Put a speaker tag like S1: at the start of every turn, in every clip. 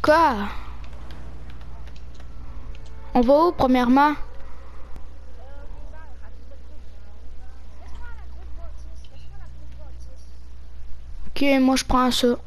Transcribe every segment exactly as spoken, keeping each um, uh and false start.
S1: Quoi? On va où premièrement? Ok, moi je prends ça.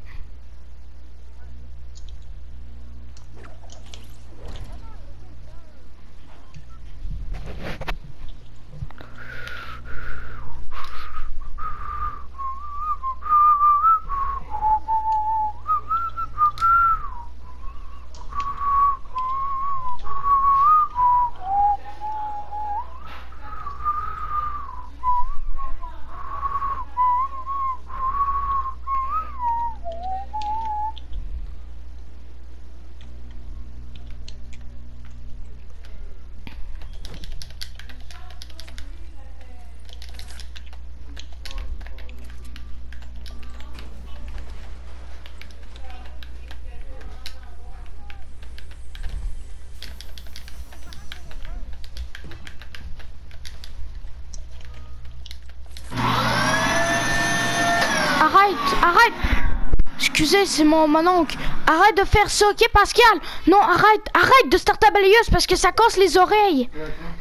S1: Arrête, arrête. Excusez, c'est mon, mon oncle. Arrête de faire ça, ok Pascal? Non, arrête, arrête de start ta balayeuse parce que ça casse les oreilles.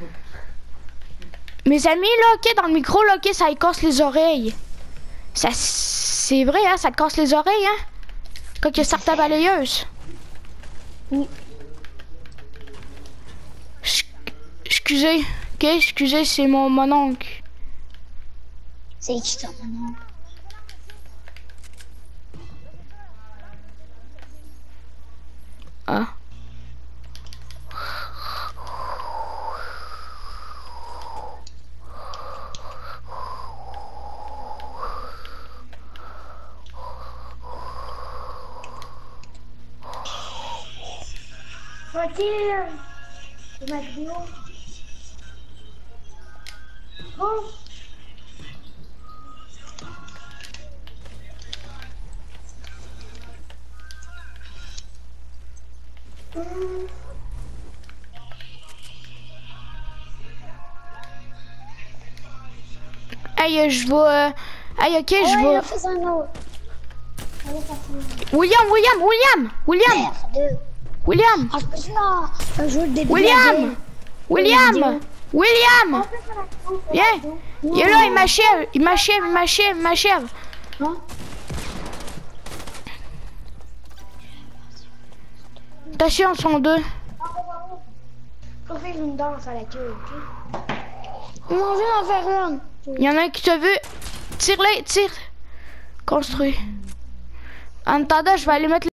S1: Mes amis, là, ok, dans le micro, là, ok, ça y casse les oreilles. Ça, c'est vrai, hein, ça te casse les oreilles, hein? Quand tu start ta balayeuse.
S2: Oui.
S1: Excusez, ok, excusez, c'est mon, mon oncle.
S2: C'est qui ton mon oncle?
S1: Ah.
S2: Faut-il de ma vidéo? Bon.
S1: Hey, je vais... Euh... Hey, ok, je
S2: Ah ouais,
S1: vais...
S2: il en fait un autre. Allez, ça
S1: William, William, William, William,
S2: Merde.
S1: William,
S2: Ah, je peux pas. Un jeu de début.
S1: William, William, William, viens. Il est là, il m'achève, il m'achève, il m'achève, il m'achève.
S2: Hein?
S1: Attention, ils sont deux.
S2: On fait une danse à la queue, ok? On vient d'en faire une.
S1: Il y en a un qui te veut. Tire-les, tire. Construit. En attendant, je vais aller mettre